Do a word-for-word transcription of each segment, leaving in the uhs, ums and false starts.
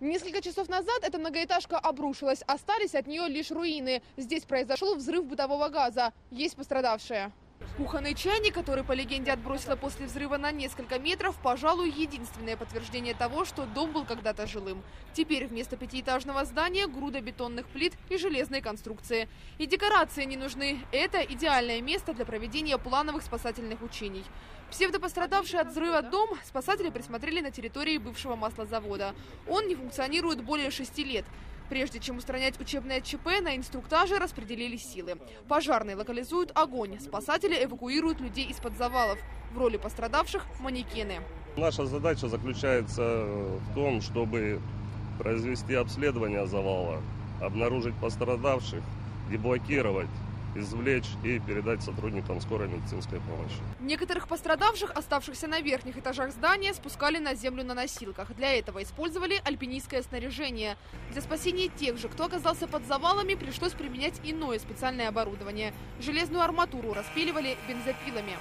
Несколько часов назад эта многоэтажка обрушилась. Остались от нее лишь руины. Здесь произошел взрыв бытового газа. Есть пострадавшие. Кухонный чайник, который, по легенде, отбросило после взрыва на несколько метров, пожалуй, единственное подтверждение того, что дом был когда-то жилым. Теперь вместо пятиэтажного здания груда бетонных плит и железной конструкции. И декорации не нужны. Это идеальное место для проведения плановых спасательных учений. Псевдопострадавший от взрыва дом спасатели присмотрели на территории бывшего маслозавода. Он не функционирует более шести лет. Прежде чем устранять учебное ЧП, на инструктаже распределили силы. Пожарные локализуют огонь, спасатели эвакуируют людей из-под завалов. В роли пострадавших – манекены. Наша задача заключается в том, чтобы произвести обследование завала, обнаружить пострадавших, деблокировать, извлечь и передать сотрудникам скорой медицинской помощи. Некоторых пострадавших, оставшихся на верхних этажах здания, спускали на землю на носилках. Для этого использовали альпинистское снаряжение. Для спасения тех же, кто оказался под завалами, пришлось применять иное специальное оборудование. Железную арматуру распиливали бензопилами.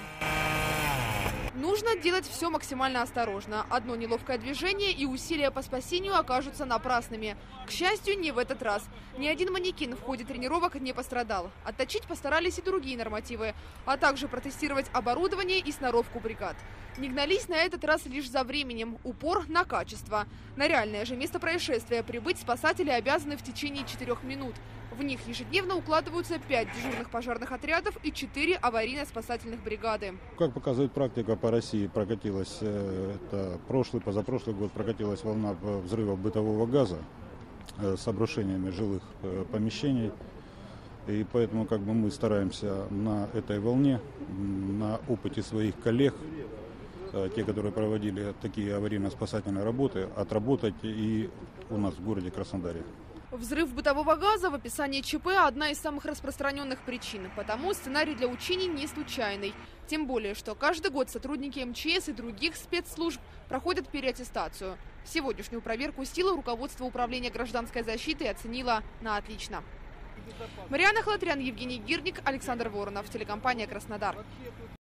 Нужно делать все максимально осторожно. Одно неловкое движение и усилия по спасению окажутся напрасными. К счастью, не в этот раз. Ни один манекен в ходе тренировок не пострадал. Отточить постарались и другие нормативы, а также протестировать оборудование и сноровку бригад. Не гнались на этот раз лишь за временем. Упор на качество. На реальное же место происшествия прибыть спасатели обязаны в течение четырех минут. В них ежедневно укладываются пять дежурных пожарных отрядов и четыре аварийно-спасательных бригады. Как показывает практика, по России прокатилась, это прошлый, позапрошлый год прокатилась волна взрывов бытового газа с обрушениями жилых помещений. И поэтому как бы мы стараемся на этой волне, на опыте своих коллег, те, которые проводили такие аварийно-спасательные работы, отработать и у нас в городе Краснодаре. Взрыв бытового газа в описании ЧП – одна из самых распространенных причин. Потому сценарий для учений не случайный. Тем более, что каждый год сотрудники МЧС и других спецслужб проходят переаттестацию. Сегодняшнюю проверку силы руководство Управления гражданской защиты оценило на отлично. Марианна Халатрян, Евгений Гирник, Александр Воронов, телекомпания «Краснодар».